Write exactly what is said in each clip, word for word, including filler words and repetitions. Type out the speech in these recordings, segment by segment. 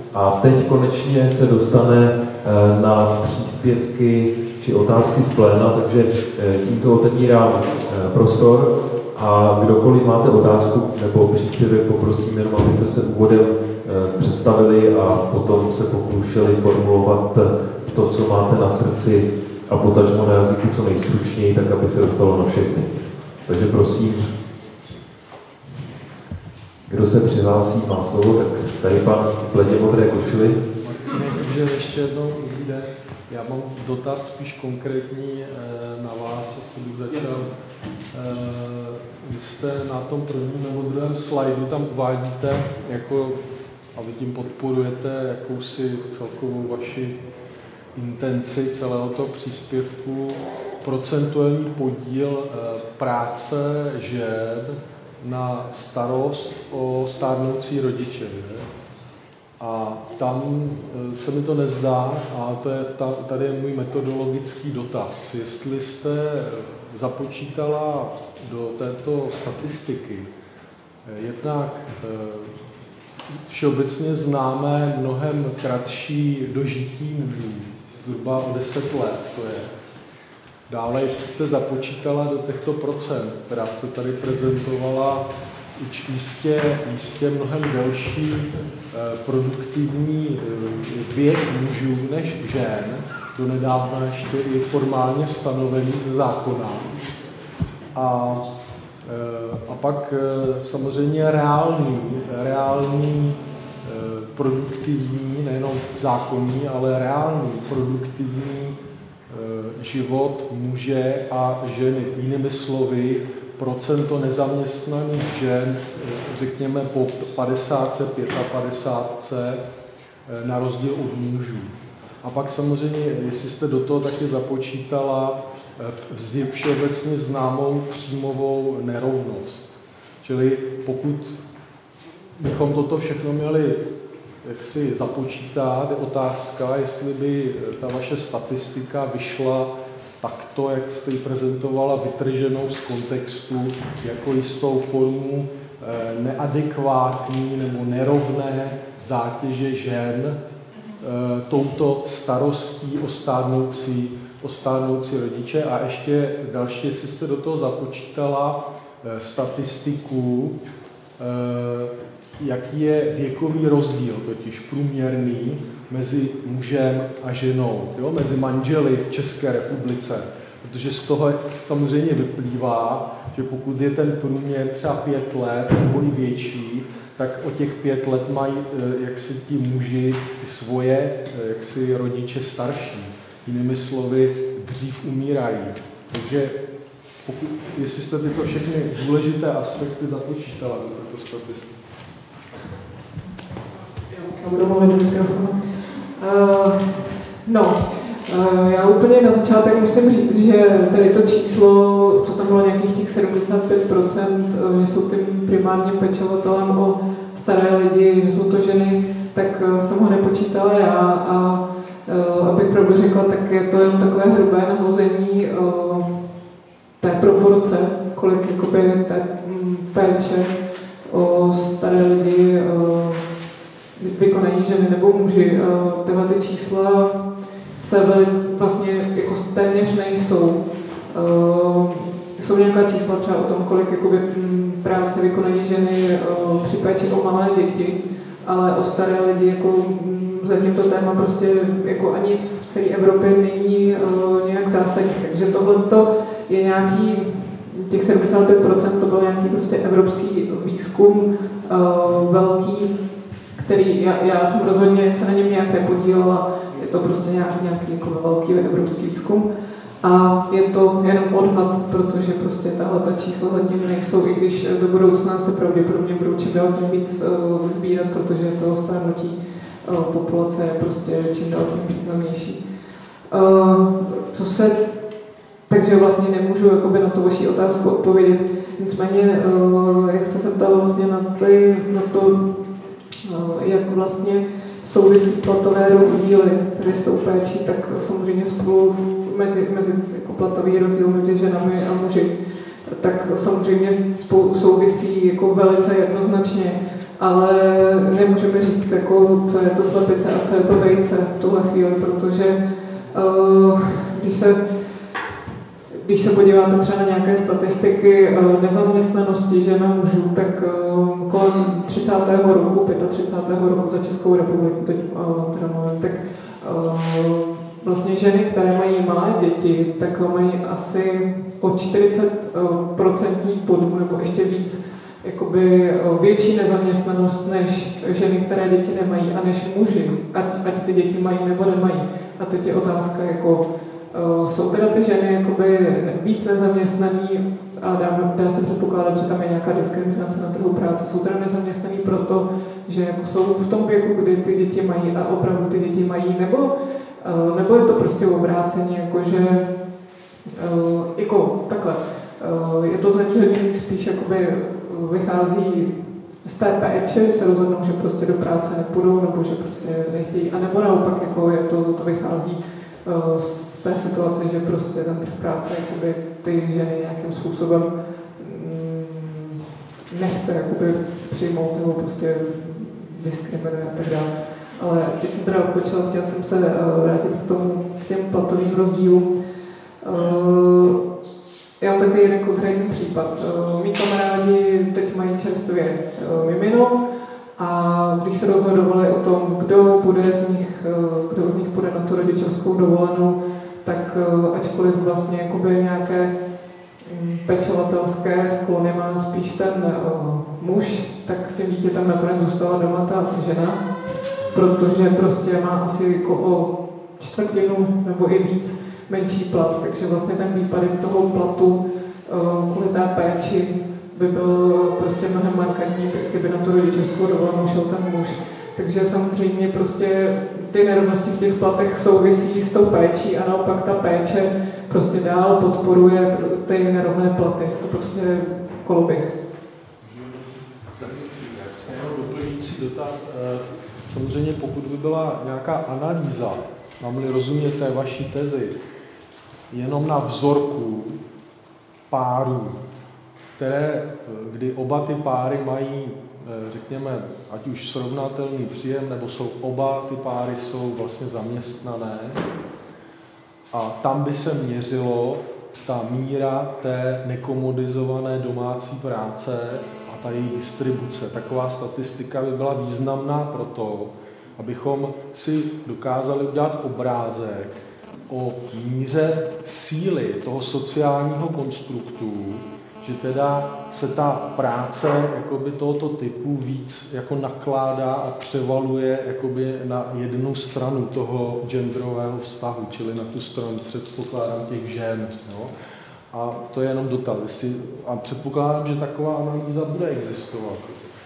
A teď konečně se dostane na příspěvky či otázky z pléna, takže tímto otevírám prostor a kdokoliv máte otázku nebo příspěvek, poprosím jenom, abyste se úvodem představili a potom se pokoušeli formulovat to, co máte na srdci a potažmo na jazyku co nejstručněji, tak aby se dostalo na všechny. Takže prosím, kdo se přihlásí, má slovo, tak tady pan v pledě modré košili. Takže ještě jednou, dobrý den. Já mám dotaz spíš konkrétní na vás, jestli bych začal. Vy jste na tom prvním nebo druhém slajdu tam uvádíte, jako, a vy tím podporujete jakousi celkovou vaši intenci celého toho příspěvku, procentuální podíl práce žen na starost o stárnoucí rodiče. Že? A tam se mi to nezdá, a to je, tady je můj metodologický dotaz. Jestli jste započítala do této statistiky jednak všeobecně známé mnohem kratší dožití mužů, zhruba o deset let to je. Dále, jestli jste započítala do těchto procent, která jste tady prezentovala, jistě, jistě mnohem delší produktivní věk mužů než žen, do nedávna ještě i formálně stanovený ze zákona. A, a pak samozřejmě reálný, reálný produktivní, nejenom zákonný, ale reálný produktivní život muže a ženy. Jinými slovy, procento nezaměstnaných žen, řekněme po padesátce, padesátce pět, na rozdíl od mužů. A pak samozřejmě, jestli jste do toho taky započítala všeobecně známou příjmovou nerovnost. Čili pokud bychom toto všechno měli jak si započítat, je otázka, jestli by ta vaše statistika vyšla takto, jak jste ji prezentovala, vytrženou z kontextu, jako jistou formu neadekvátní nebo nerovné zátěže žen touto starostí o stárnoucí, o stárnoucí rodiče. A ještě další, jestli jste do toho započítala statistiku, jaký je věkový rozdíl, totiž průměrný, mezi mužem a ženou, jo? Mezi manželi v České republice. Protože z toho samozřejmě vyplývá, že pokud je ten průměr třeba pět let nebo i větší, tak o těch pět let mají jaksi ti muži ty svoje jaksi rodiče starší. Jinými slovy, dřív umírají. Takže pokud, jestli jste tyto všechny důležité aspekty započítala do této statistiky. Já budu mluvit do mikrofonu. Uh, no, uh, já úplně na začátek musím říct, že tady to číslo, co tam bylo nějakých těch sedmdesát pět procent, uh, že jsou tím primárním pečovatelem o staré lidi, že jsou to ženy, tak uh, jsem ho nepočítala já a uh, abych pravdu řekla, tak je to jen takové hrubé nahození uh, té proporce, kolik jakoby té péče o staré lidi uh, vykonají ženy nebo muži. Tyhle ty čísla se vlastně jako téměř nejsou. Jsou nějaká čísla třeba o tom, kolik jakoby práce vykonají ženy při péči o malé děti, ale o staré lidi jako zatím to téma prostě jako ani v celé Evropě není nějak zásadní. Takže tohle je nějaký, těch sedmdesát pět procent to byl nějaký prostě evropský výzkum velký, který já, já jsem rozhodně se na něm nějak nepodílela, je to prostě nějaký, nějaký jako velký evropský výzkum a je to jenom odhad, protože prostě tahle ta čísla zatím nejsou, i když do budoucna se pravděpodobně budou čím dál tím víc uh, sbírat, protože to stárnutí uh, populace je prostě čím dál tím významnější. Uh, co se, takže vlastně nemůžu jakoby na tu vaši otázku odpovědět, nicméně, uh, jak jste se ptala vlastně na, ty, na to, jak vlastně souvisí platové rozdíly tady s tou péčí, tak samozřejmě spolu mezi, mezi jako platový rozdíl mezi ženami a muži, tak samozřejmě spolu souvisí jako velice jednoznačně. ale nemůžeme říct, jako, co je to slepice a co je to vejce v tuhle chvíli, protože uh, když se Když se podíváte třeba na nějaké statistiky nezaměstnanosti žen a mužů, tak kolem třicátého roku, třicátého pátého roku za Českou republiku, teď teda mluvím, tak vlastně ženy, které mají malé děti, tak mají asi o čtyřicet procentních bodů nebo ještě víc jakoby větší nezaměstnanost než ženy, které děti nemají a než muži, ať, ať ty děti mají nebo nemají. A teď je otázka, jako jsou teda ty ženy jakoby víc nezaměstnaný a dá, dá se předpokládat, že tam je nějaká diskriminace na trhu práce. Jsou teda nezaměstnaný proto, že jako jsou v tom věku, kdy ty děti mají a opravdu ty děti mají, nebo, nebo je to prostě obráceně, jakože jako takhle. Je to znevýhodnění spíš jakoby vychází z té péče, že se rozhodnou, že prostě do práce nepůjdou, nebo že prostě nechtějí, a nebo naopak jako je to, to vychází z té situace, že prostě ten trh práce jakoby ty ženy nějakým způsobem mm, nechce jakoby přijmout nebo prostě diskriminuje a tak dále. Ale teď jsem teda odpočala, chtěla jsem se uh, vrátit k tomu, k těm platovým rozdílům. Uh, já mám takový jeden konkrétní případ. Uh, mí kamarádi teď mají čerstvě uh, mimino, a když se rozhodovali o tom, kdo bude z nich, kdo z nich půjde na tu rodičovskou dovolenou, tak ačkoliv vlastně jakoby nějaké pečovatelské sklony má spíš ten muž, tak s tím dítětem nakonec zůstala doma ta žena, protože prostě má asi jako o čtvrtinu nebo i víc menší plat, takže vlastně ten výpadek toho platu kvůli té péči by byl prostě mnohem markantní, kdyby na tu rodičovskou dovolenou šel ten muž. Takže samozřejmě prostě ty nerovnosti v těch platech souvisí s tou péčí a naopak ta péče prostě dál podporuje ty nerovné platy. To prostě koloběh. Doplňující dotaz. Samozřejmě pokud by byla nějaká analýza, mám-li rozumět té vaší tezi, jenom na vzorku párů, které, kdy oba ty páry mají, řekněme, ať už srovnatelný příjem, nebo jsou oba ty páry jsou vlastně zaměstnané, a tam by se měřilo ta míra té nekomodizované domácí práce a ta její distribuce. Taková statistika by byla významná pro to, abychom si dokázali udělat obrázek o míře síly toho sociálního konstruktu, že teda se ta práce jakoby tohoto typu víc jako nakládá a převaluje jakoby na jednu stranu toho genderového vztahu, čili na tu stranu, předpokládám, těch žen. Jo? A to je jenom dotaz. Jestli, a předpokládám, že taková analýza bude existovat.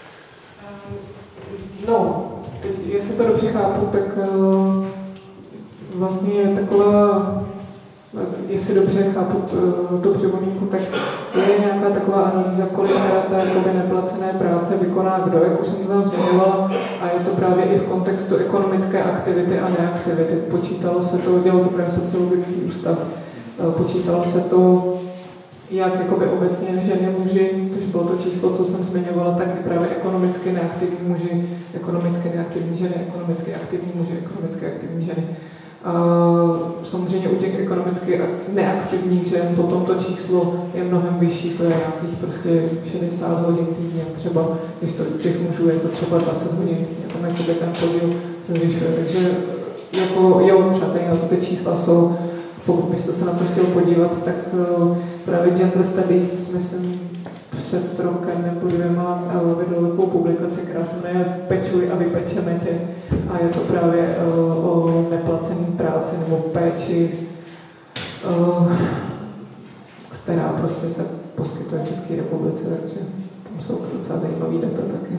No, teď, jestli to dobře chápu, tak uh, vlastně je taková, jestli dobře chápu tu připomínku, tak je nějaká taková analýza, kolik ta jakoby neplacené práce vykoná kdo, jak už jsem to tam zmiňovala, a je to právě i v kontextu ekonomické aktivity a neaktivity. Počítalo se to, dělal to právě sociologický ústav, počítalo se to jak jakoby obecně ženy, muži, což bylo to číslo, co jsem zmiňovala, tak i právě ekonomicky neaktivní muži, ekonomicky neaktivní ženy, ekonomicky aktivní muži, ekonomicky aktivní ženy. A samozřejmě u těch ekonomicky neaktivních žen potom to číslo je mnohem vyšší, to je nějakých prostě šedesát hodin týdně třeba, když to těch mužů je to třeba dvacet hodin týdně, tam jakoby ten podíl se zvyšuje, takže jako jo, třeba tady na to ty čísla jsou, pokud byste se na to chtěl podívat, tak uh, právě Gender Studies, myslím, před rokem nebo dvěma vydal takovou publikaci, která se jmenuje Pečuj a vypečeme tě, a je to právě uh, o neplacený práci nebo péči, uh, která prostě se poskytuje v České republice, takže tam jsou docela zajímavý data taky.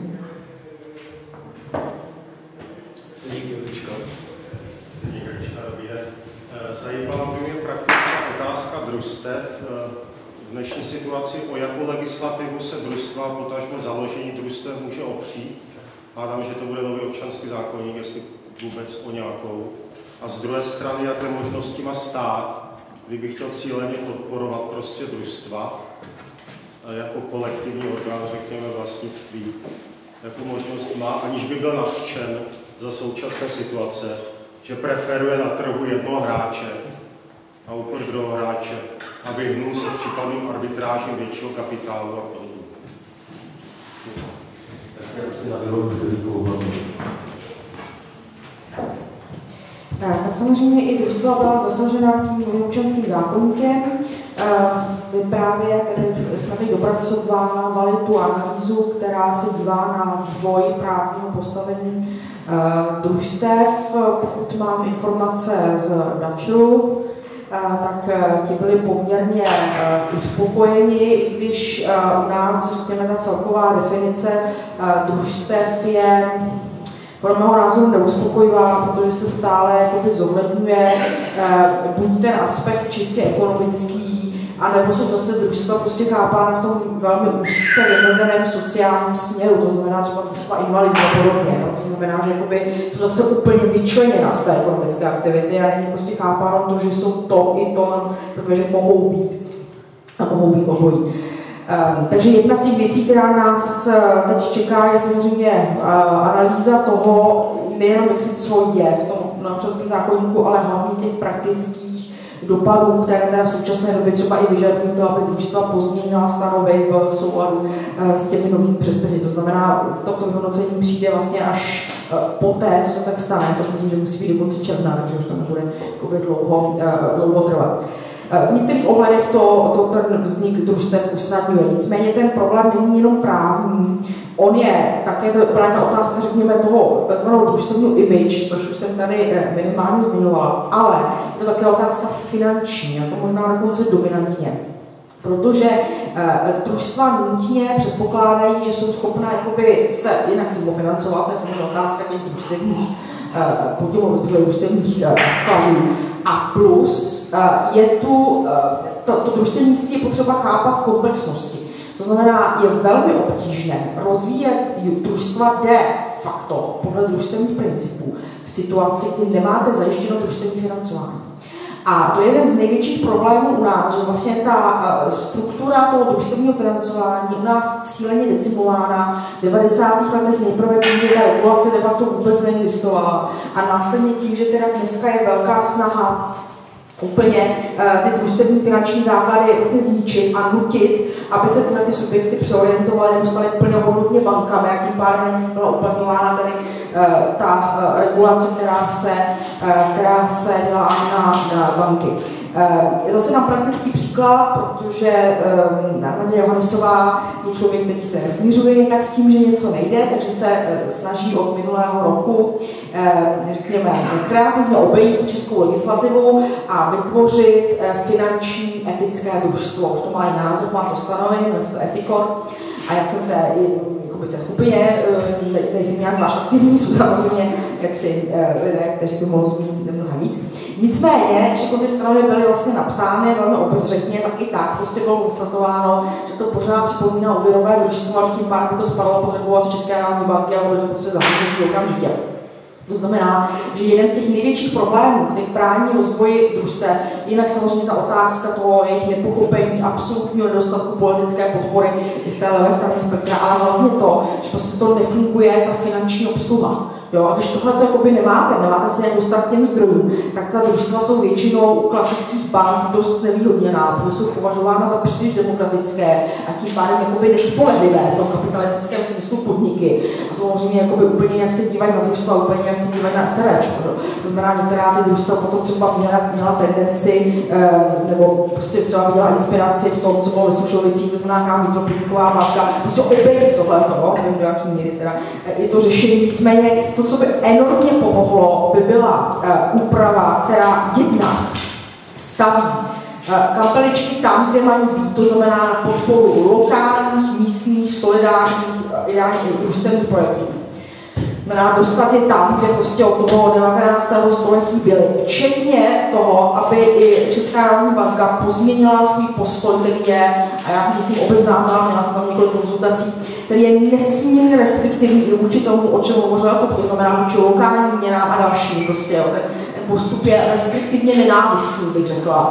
Díky, Ličko. Díky, Lička, dobrý den. Zajímala by mě praktická otázka družstev. V dnešní situaci, o jakou legislativu se družstva, potažmo založení družstev může opřít. Hádám, že to bude nový občanský zákoník, jestli vůbec o nějakou. A z druhé strany, jaké možnosti má stát, kdyby chtěl cíleně podporovat prostě družstva jako kolektivní orgán, řekněme, vlastnictví jako možnost má, aniž by byl nařčen za současné situace, že preferuje na trhu jednoho hráče na úkor druhého hráče a vyhnul se případným arbitrážím většího kapitálu a podobně. Tak samozřejmě i družstva byla zasažena tím občanským zákoníkem. My právě tedy jsme teď dopracovávali tu analýzu, která se dívá na vývoj právního postavení družstev. Pokud mám informace z Dačru, tak ti byli poměrně uspokojeni, i když u nás, řekněme, ta celková definice družstev je podle mého názoru neuspokojivá, protože se stále jakoby zohledňuje buď ten aspekt čistě ekonomický, anebo jsou zase družstva prostě chápána v tom velmi úzce vymezeném sociálním směru, to znamená třeba družstva invalidů a podobně. No, to znamená, že jakoby jsou zase úplně vyčleněna z té ekonomické aktivity a není prostě chápáno to, že jsou to i to, protože mohou být a mohou být obojí. Um, takže jedna z těch věcí, která nás uh, teď čeká, je samozřejmě uh, analýza toho, nejenom jak si co je v tom občanském zákoníku, ale hlavně těch praktických dopadů, které teda v současné době třeba i vyžadují to, aby družstva pozměnila stanovy v souladu uh, s těmi novými předpisy. To znamená, toto vyhodnocení přijde vlastně až uh, poté, co se tak stane, protože myslím, že musí být do konce června, takže už to nebude dlouho, uh, dlouho trvat. V některých ohledech to, to ten vznik družstev usnadňuje. Nicméně ten problém není jenom právní, on je také to právě ta otázka, řekněme, toho takzvaného družstevního image, což už jsem tady minimálně zmiňovala, ale je to také otázka finanční, a to možná dokonce dominantně. Protože e, družstva nutně předpokládají, že jsou schopná jakoby se jinak samofinancovat, to je samozřejmě otázka těch družstevních podílů, družstevních vkladů. A plus je tu, to, to družstevnictví je potřeba chápat v komplexnosti. To znamená, je velmi obtížné rozvíjet družstva de facto podle družstevních principů v situaci, kdy nemáte zajištěno družstevní financování. A to je jeden z největších problémů u nás, že vlastně ta struktura toho družstevního financování u nás cíleně decimována v devadesátých letech nejprve tím, že ta regulace de facto vůbec neexistovala a následně tím, že teda dneska je velká snaha úplně ty družstevní finanční základy vlastně zničit a nutit, aby se tyhle ty subjekty přeorientovaly, nedostaly plnohodnotně bankami, a tím pádem byla uplatňována tady ta regulace, která se, která se dělá na, na banky. Zase na praktický příklad, protože Nadia Johannisová je člověk, který se nesmířuje tak s tím, že něco nejde, takže se snaží od minulého roku, řekněme, kreativně obejít českou legislativu a vytvořit finanční etické družstvo. Už to má i název, má to stanovení, jmenuje se to Ethicor. A já jsem v té, v té skupině, nejsem nějak zvlášť aktivní, jsou samozřejmě jaksi lidé, kteří by mohli zmínit mnohem víc. Nicméně, všechny ty strany byly vlastně napsány velmi obezřetně, taky tak, prostě bylo konstatováno, že to pořád připomíná úvěrové družstvo a tím pádem by to spadalo pod regulaci České národní banky a bylo to prostě zařízení okamžitě. To znamená, že jeden z těch největších problémů, který brání rozvoji družstev, jinak samozřejmě ta otázka toho jejich nepochopení, absolutního nedostatku politické podpory i z té levé strany spektra, ale hlavně to, že prostě to nefunguje ta finanční obsluha. Jo, a když tohle to jakoby nemáte, nemáte se jak dostat k těm zdrojům, tak ta družstva jsou většinou u klasických bank dost znevýhodněná, protože jsou považována za příliš demokratické a tím pádem jakoby nespolehlivé v tom kapitalistickém smyslu podniky. A samozřejmě jakoby úplně jak se dívají na družstva, úplně jak se dívají na SRČ. To znamená, některá ty družstva potom třeba měla, měla tendenci, eh, nebo prostě třeba měla inspiraci v tom, co bylo ve Slušovicích, to znamená nějaká vnitropodniková banka, prostě obejít tohleto, no, nevím, do jaký míry teda je to řešení. Nicméně to, co by enormně pomohlo, by byla uh, úprava, která jednak staví uh, kapeličky tam, kde mají být, to znamená na podporu lokálních, místních, solidárních, ideálních družstevních projektů. Znamená dostat je tam, kde prostě od toho devatenáctého století byly. Včetně toho, aby i Česká národní banka pozměnila svůj postoj, který je, a já jsem se s tím obeznámila, měla jsem tam několik konzultací, který je nesmírně restriktivní vůči tomu, o čem hovořila, to znamená vůči lokálním měnám a dalším. Prostě, jo. Ten postup je restriktivně nenávistný, bych řekla.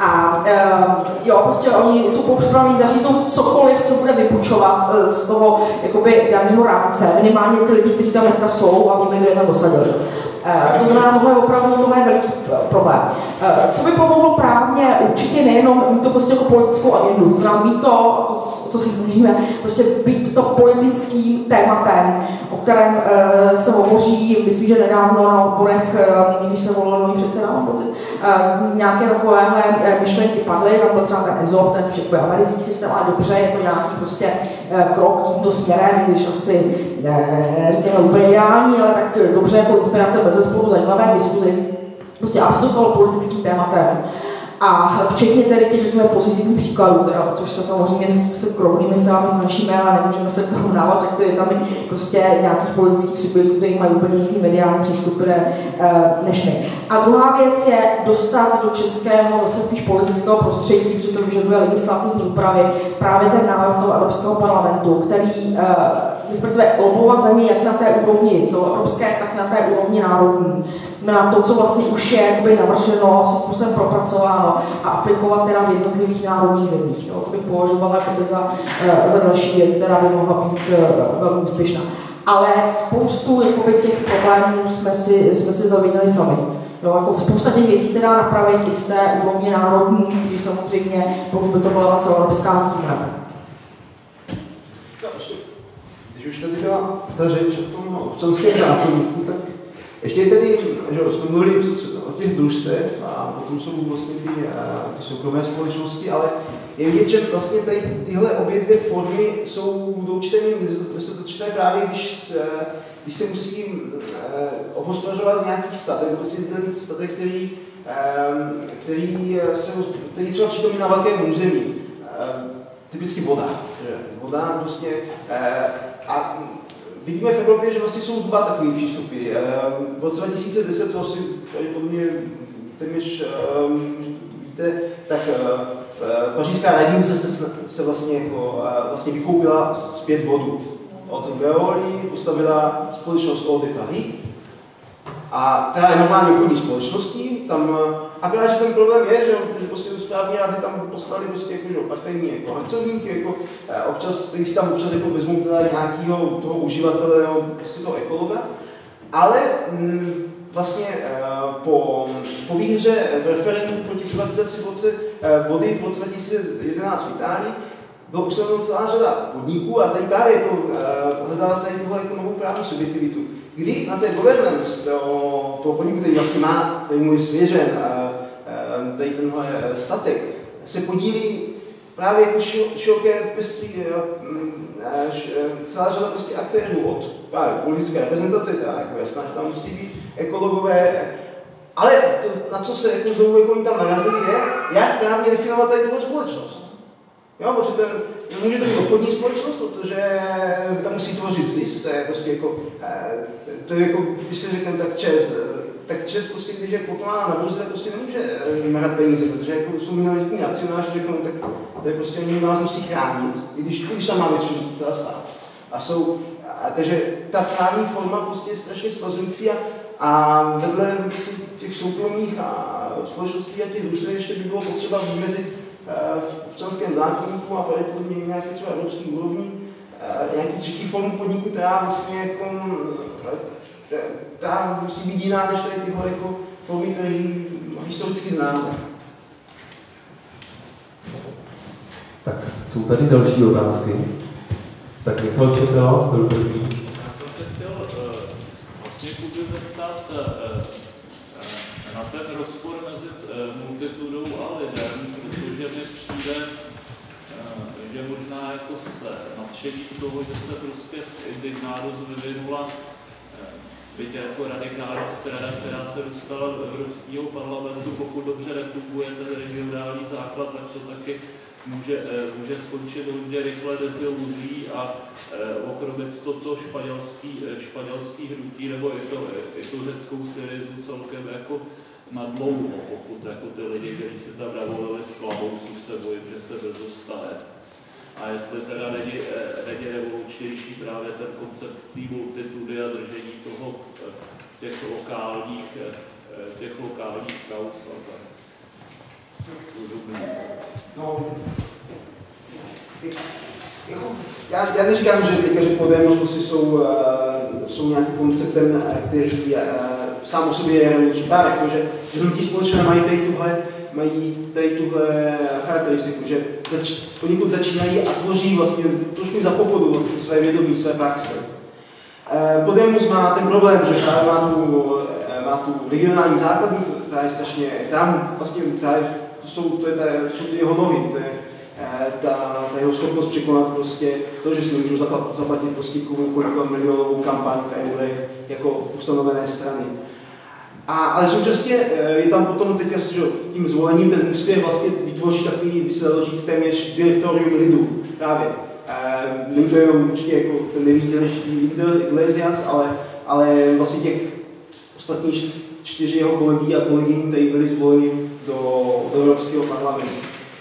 A uh, jo, prostě oni jsou připraveni zaříznout cokoliv, co bude vypučovat uh, z toho jakoby daného rámce, minimálně ty lidi, kteří tam dneska jsou a víme, kdo je tam dosadili. Uh, to znamená, tohle je opravdu tohle je veliký problém. Uh, co by pomohlo právně, určitě nejenom mít to prostě jako politickou agendu, to znamená mít to, to, to se snažíme, prostě být to politickým tématem, o kterém uh, se hovoří, myslím, že nedávno na odborech, uh, když se volil nový předseda, mám pocit, uh, nějaké takovéhle myšlenky padly, tam byl třeba ten E Z O P, ten všechno americký systém, ale dobře, je to nějaký prostě uh, krok tímto směrem, když asi ne, řekněme úplně ideální, ale tak dobře jako inspirace bezesporu, zajímavé diskuzi, prostě aby se to stalo politickým tématem. A včetně tedy těch, řekněme, pozitivních příkladů, teda, což se samozřejmě s krovnými silami snažíme, ale nemůžeme se porovnávat s aktivitami prostě nějakých politických subjektů, který mají úplně jiný mediální přístup než my. A druhá věc je dostat do českého, zase spíš politického prostředí, protože to vyžaduje legislativní úpravy, právě ten návrh toho Evropského parlamentu, který respektive lobovat za něj jak na té úrovni celoevropské, tak na té úrovni národní. Na to, co vlastně už je jakoby navrženo, se způsobem propracováno a aplikovat teda v jednotlivých národních zemích. Jo. To bych považovala jakoby za, za další věc, která by mohla být velmi úspěšná. Ale spoustu jakoby, těch problémů jsme si, jsme si zavinili sami. Jo, jako spousta těch věcí se dá napravit i z té úrovně národní, když samozřejmě, pokud by to byla celoevropská tímhle. Když už tady byla ta řeč o tom občanském zákoníku, tak ještě tedy, že jsme mluvili o těch družstev a potom jsou vlastně ty, ty soukromé společnosti, ale je vidět, že vlastně tady tyhle obě dvě formy jsou do určité míry nedostatečné právě, když, když se musí obhospodařovat nějaký statek, vlastně ten statek, který, který, se, který třeba přítomný na velkém území. Typicky voda. Že? Voda prostě a vidíme v Evropě, že vlastně jsou dva takové přístupy. V roce dva tisíce deset, to asi pravděpodobně téměř víte, tak pařížská radnice se, se vlastně, jako, vlastně vykoupila zpět vodu od Veolia, postavila společnost Eau de Paris, a která je normálně obchodní společností, tam akorát, že ten problém je, že, že prostě do správní rady tam poslali prostě jako, že partajní jako harcovníky, jako občas, který si tam občas jako vezmou teda nějakého toho uživatele, no, prostě toho ekologa, ale m, vlastně po, po výhře v referendu proti privatizaci v roce vody v roce dva tisíce jedenáct v Itálii bylo ustanoveno celá řada podniků a tady právě jako, hledala tady tohle jako novou právní subjektivitu. Kdy na té governance toho, toho podniku, který vlastně má, který mu je svěřen, tady tenhle statek, se podílí právě jako široké pestří, celá řada prostě aktérů od právě politické reprezentace, teda jako jasná, že tam musí být ekologové, ale to, na co se jako znovu jako oni tam narazili, je, jak právě definovat tady tuhle společnost. Jo, protože to může to být obchodní společnost, protože tam musí tvořit zisk, to je prostě jako, to je jako, když se řekneme tak čest, tak čest prostě, když je kotovaná na burze, prostě nemůže vymarat peníze, protože jako jsou minoritní akcionáři, řeknou, tak to je prostě, oni nás musí chránit, i když, když tam má většinu, to teda stát. A jsou, a, takže ta právní forma prostě je strašně svazující a, a vedle prostě těch soukromých a společností a těch družstev ještě by bylo potřeba vymezit v občanském zákoníku a pravděpodobně nějaké třeba evropský úrovni, nějaký třetí formu podniku, která vlastně jako, která musí být jiná než tady tyhle jako formy, které historicky známe. Tak jsou tady další otázky. Tak Michal Četel byl první. Já jsem se chtěl uh, vlastně Kuby zeptat uh, uh, na ten rozpor mezi uh, multitudou a lidem, protože mi přijde, uh, že možná jako se nadšení z toho, že se prostě z Indignárus vyvinula byť jako radikální strana, která se dostala do Evropského parlamentu, pokud dobře nefunguje ten regionální základ, tak to taky může, může skončit hodně rychle deziluzí a okromit to, co španělský, španělský hnutí, nebo i to, i to řeckou Syrizu celkem jako na dlouho, pokud jako ty lidi, kteří si tam navolili s klavou, což se bojím, že se brzo stane. A jestli teda není, není revolučnější právě ten koncept té multitudy a držení toho těch lokálních, těch lokálních kauz. No, jako, já, já neříkám, že teďka, že Podemos prostě jsou, uh, jsou nějakým konceptem, který uh, sám o sobě je revoluční. Právě jako, že, že hnutí společné mají tady tuhle, mají tady tuhle charakteristiku, že zač, poněkud začínají a tvoří vlastně trošku za pochodu vlastně své vědomí, své praxe. Uh, Podemos má ten problém, že právě má tu, uh, má tu regionální základnu, která je strašně, tam vlastně, která je, to jsou, to je ta, to jsou ty jeho nohy, to je Ta, ta jeho schopnost překonat prostě to, že si nemůžou zaplatit, zaplatit prostě kolika milionovou kampaň v eurech jako ustanovené strany. A, ale současně je tam potom teď že tím zvolením ten úspěch vlastně vytvoří takový, by se dalo říct, téměř direktorium lidu právě. Není to jenom určitě jako ten nejvítěznější lídr Iglesias, ale, ale vlastně těch ostatních čtyři jeho kolegy a kolegyní, kteří byli zvoleni do, do Evropského parlamentu.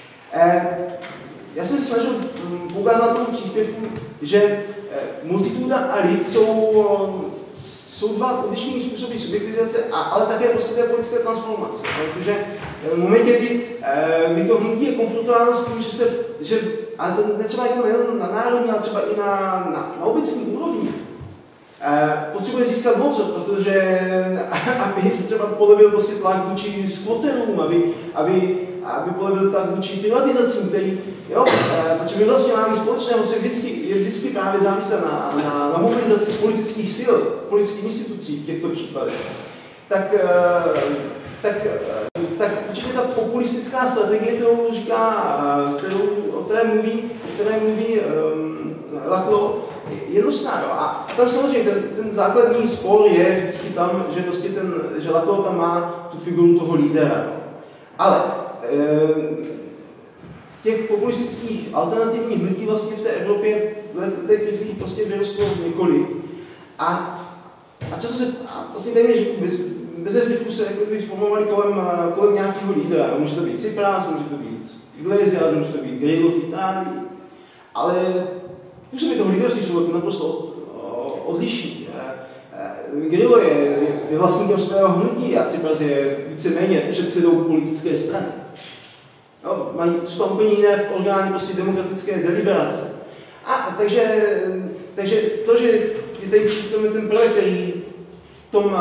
Já jsem se snažil poukázat na tom příspěvku, že multituda a lid jsou, jsou dva odlišné způsoby subjektivizace, ale také prostě té politické transformace. Protože v momentě, kdy, kdy to hnutí je konfrontováno s tím, že se, že, ale to netřeba jako nejen na národní, ale třeba i na, na, na obecní úrovni, potřebuje získat moc, protože aby třeba polevil prostě tlak vůči skvoterům, aby, aby, aby polevil tlak vůči privatizacím, který, jo, protože my vlastně máme společného, se vždycky, je vždycky právě závislé na, na, na mobilizaci politických sil, politických institucí v těchto případech. Tak, tak, tak určitě ta populistická strategie, kterou říká, kterou, o které mluví, o které mluví um, Laclau, jednostná, jo. A tam samozřejmě ten, ten základní spor je vždycky tam, že prostě ten, že Laclau tam má tu figuru toho lídera. Ale e, těch populistických alternativních hnutí vlastně v té Evropě v té krizi prostě vyrostlo několik. A, a často se, a vlastně téměř bez, bez zbytku se jako formovali kolem, kolem nějakého lídera. Může to být Tsipras, může to být Iglesias, může to být Grillo v Itálii, ale způsoby toho líderství jsou naprosto odlišní. Grillo je, je vlastníkem svého hnutí a Tsipras je víceméně předsedou politické strany. No, mají, jsou tam úplně jiné orgány prostě demokratické deliberace. A takže, takže to, že je tady přítomný ten projekt, který v tom,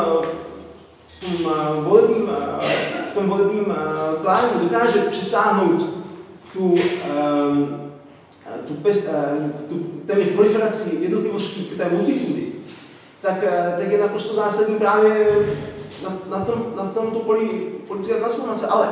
v tom volebním, v tom volebním plánu dokáže přesáhnout tu, um, tu, tu téměř proliferaci jednotlivostí té multitudy, tak, tak je naprosto zásadní právě na, na, tom, na tomto poli politické transformace. Ale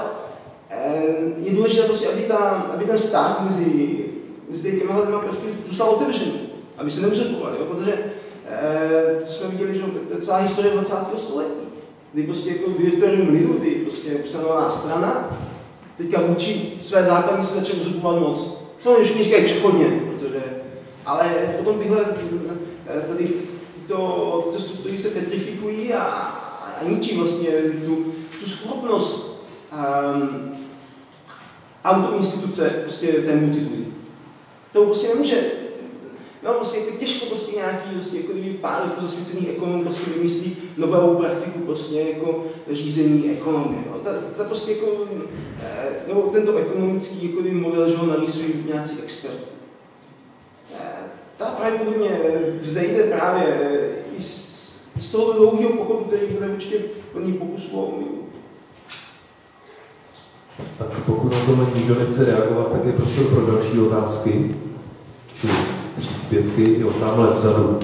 je důležité prostě, aby, ta, aby ten stát mezi, mezi těmihle lidmi prostě zůstal otevřený, aby se neuzurpoval, protože eh, jsme viděli, že to je celá historie dvacátého století, kdy prostě jako direktorium lidu, kdy prostě ustanovená strana, teďka vůči své základní se začne uzurpovat moc. Samozřejmě všichni říkají přechodně, protože, ale potom tyhle, tady tyto, tyto struktury se petrifikují a, a ničí vlastně tu, tu schopnost um, autoinstituce prostě té multitudy. To prostě nemůže, no prostě jako těžko prostě nějaký prostě jako pár jako zasvěcených ekonomů prostě vymyslí novou praktiku prostě jako řízení ekonomie. No. Ta, ta prostě jako, nebo tento ekonomický jako model, že ho narýsují nějací experti. Ta pravděpodobně vzejde právě i z, z toho dlouhého pochodu, který bude určitě plný pokusů o omylu. Tak pokud na tohle nikdo nechce reagovat, tak je prostor pro další otázky, či příspěvky, jo, tamhle vzadu.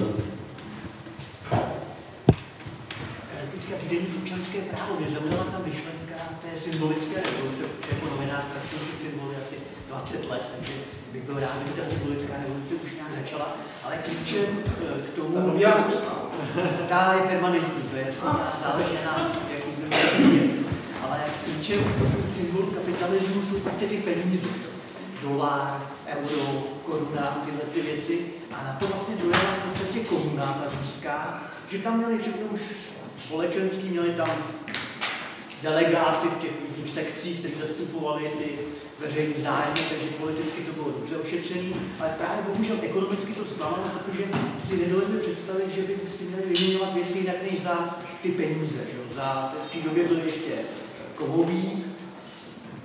Teďka týdenní občanské právo, mě zaujala ta myšlenka té symbolické revoluce, jako novinář pracuji si symboly asi dvacet let, takže bych byl rád, kdyby ta symbolická revoluce už nějak začala, ale klíčem k tomu... Ta je permanentní, to je záleží na nás, jaký budeme vidět. Ale klíčem symbolu kapitalismu jsou prostě ty peníze. Dolar, euro, koruna, tyhle ty věci. A na to vlastně dojela v podstatě komuna, ta římská, že tam měli všechno už společenský, měli tam delegáty v těch různých sekcích, kteří zastupovali ty veřejný zájmy, takže politicky to bylo dobře ošetřený, ale právě bohužel ekonomicky to zklamalo, protože si nedovedli představit, že by si měli vyměňovat věci jinak než za ty peníze. Že? Za v té době byly ještě kovový,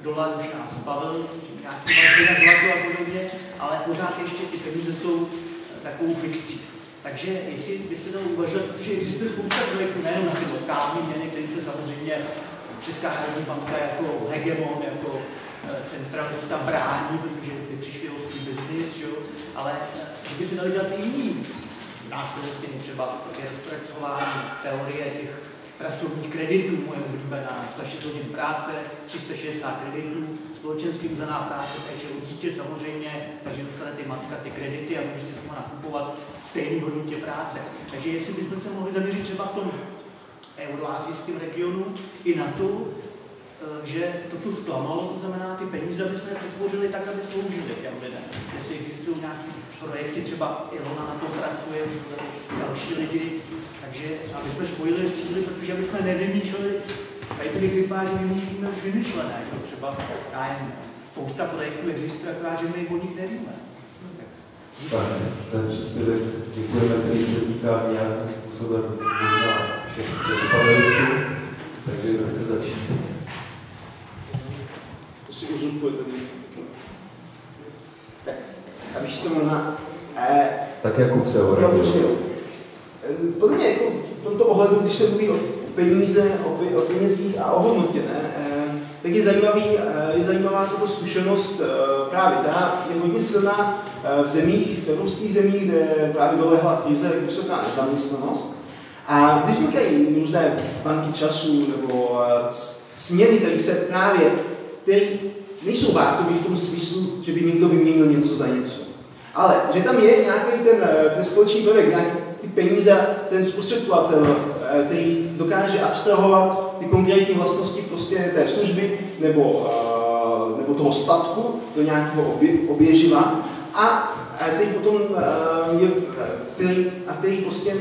dolar už nás zbavil, nějaký vazby na zlato a podobně, ale pořád ještě ty peníze jsou takovou fikcí. Takže jestli by se dalo uvažovat, protože existuje spousta projektů, nejenom na ty lokální měny, které se samozřejmě Česká národní banka jako hegemon, jako centralista brání, protože by přišli o svůj biznis, ale že by se dali dělat i jiný nástroje, třeba také rozpracování teorie těch pracovních kreditů, moje oblíbená, sto šest hodin práce, tři sta šedesát kreditů, společensky uznaná práce, takže u dítě samozřejmě, takže dostane ty matka ty kredity a může si s nakupovat stejný hodnotě práce. Takže jestli bychom se mohli zaměřit třeba v tom euroazijském regionu i na to, že to tu zklamalo, to znamená, ty peníze, aby jsme je přetvořili tak, aby sloužili těm lidem. Jestli existují nějaké projekty, třeba Ilona na tom pracuje, další lidi, takže aby jsme spojili síly, protože aby jsme nevymýšleli, tady to vypadá, že vymýšlíme už vymýšlené, že třeba já jen spousta projektů existuje, akorát, že my o nich nevíme. Tak, ten příspěvek děkujeme, který se týká nějakým způsobem možná všech panelistů, takže kdo chce začít. Tak, abych to možná... Eh, tak Jakub se ho podle mě jako v tomto ohledu, když se mluví o peníze, o, o penězích a o hodnotě, ne, eh, tak je, zajímavý, eh, je zajímavá tato zkušenost eh, právě ta je hodně silná eh, v zemích, v evropských zemích, kde právě dolehla krize, vysoká nezaměstnanost. A když vznikají různé banky času nebo eh, směny, které se právě, které nejsou bankovní v tom smyslu, že by někdo vyměnil něco za něco. Ale že tam je nějaký ten, ten společný prvek, nějaký ty peníze, ten zprostředkovatel, který dokáže abstrahovat ty konkrétní vlastnosti prostě té služby nebo, nebo toho statku do nějakého obě, oběživa a který potom je, který, a který prostě